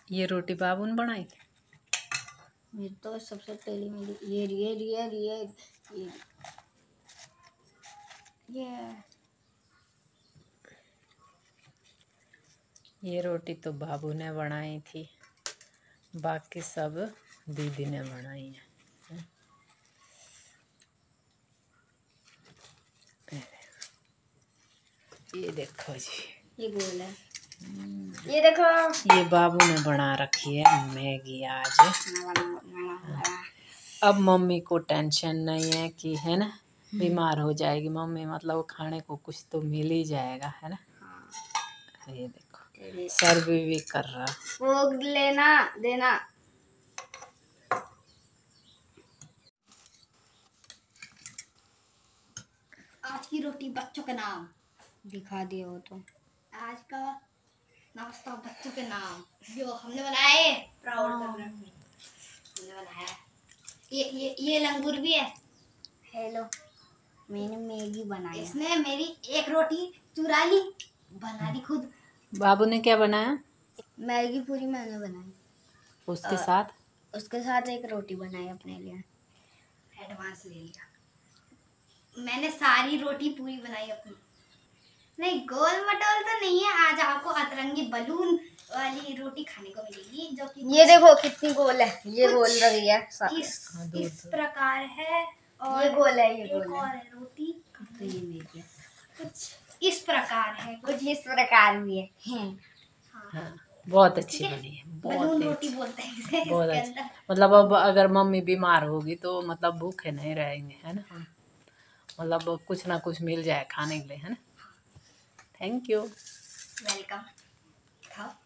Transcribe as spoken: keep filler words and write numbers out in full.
ये रोटी बाबू ने बनाई थी। मेरी तो सबसे पहली मेरी ये ये ये ये ये ये ये रोटी तो बाबू ने बनाई थी, बाकी सब दीदी ने बनाई है। ये देखो जी, ये गोल है। ये देखो, ये बाबू ने बना रखी है मैगी आज। अब मम्मी को टेंशन नहीं है कि है ना बीमार हो जाएगी मम्मी, मतलब खाने को कुछ तो मिल ही जाएगा, है ना। हाँ। ये देखो सर्व भी कर रहा। वो लेना देना। आज की रोटी बच्चों के नाम दिखा दिए हो तो। आज का नाश्ता बच्चों के नाम जो हमने बनाए, प्राउड कर रहे हैं हमने बनाया। ये ये ये लंगूर भी है। हेलो, मैंने मैगी बनाई। इसने मेरी एक रोटी चुरा ली, बना दी खुद। बाबू ने क्या बनाया? मैगी पूरी मैंने बनाई। उसके आ, साथ उसके साथ एक रोटी बनाई अपने लिए। एडवांस ले लिया मैंने, सारी रोटी पूरी बनाई अपनी। नहीं, गोल मटोल तो नहीं है। आज आपको अतरंगी बलून वाली रोटी खाने को मिलेगी, जो कि ये देखो कितनी गोल है। ये गोल रही है इस, इस प्रकार है। और ये गोल है, ये गोल है। है रोटी तो ये मेरी है। कुछ इस प्रकार है, कुछ इस प्रकार भी है। हाँ, हाँ, बहुत अच्छी बनी है, बहुत रोटी बोलते हैं इसे। बहुत अच्छी। मतलब अब अगर मम्मी बीमार होगी तो मतलब भूखे नहीं रहेंगे, है ना हम, मतलब कुछ ना कुछ मिल जाए खाने के लिए, है ना। Thank you, welcome.